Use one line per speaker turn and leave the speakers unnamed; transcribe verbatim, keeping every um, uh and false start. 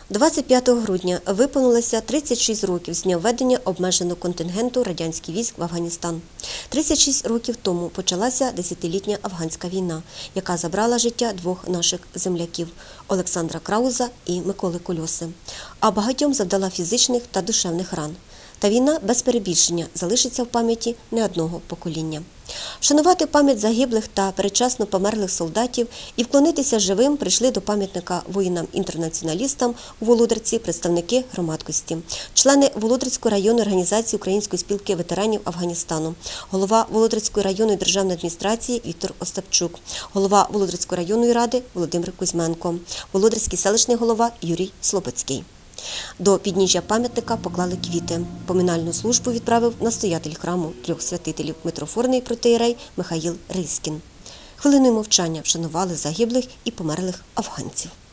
двадцять п'ятого грудня виповнилося тридцять шість років з дня введення обмеженого контингенту радянських військ в Афганістан. тридцять шість років тому почалася десятилітня афганська війна, яка забрала життя двох наших земляків – Олександра Крауза і Миколи Кольоси, а багатьом завдала фізичних та душевних ран. Та війна, без перебільшення, залишиться в пам'яті не одного покоління. Вшанувати пам'ять загиблих та передчасно померлих солдатів і вклонитися живим прийшли до пам'ятника воїнам-інтернаціоналістам у Володарці представники громадськості, члени Володарської районної організації Української спілки ветеранів Афганістану, голова Володарської районної державної адміністрації Віктор Остапчук, голова Володарської районної ради Володимир Кузьменко, Володарський селищний голова Юрій Слободський. До підніжжя пам'ятника поклали квіти. Поминальну службу відправив настоятель храму трьох святителів митрофорний протоієрей Михаїл Ризькін. Хвилиною мовчання вшанували загиблих і померлих афганців.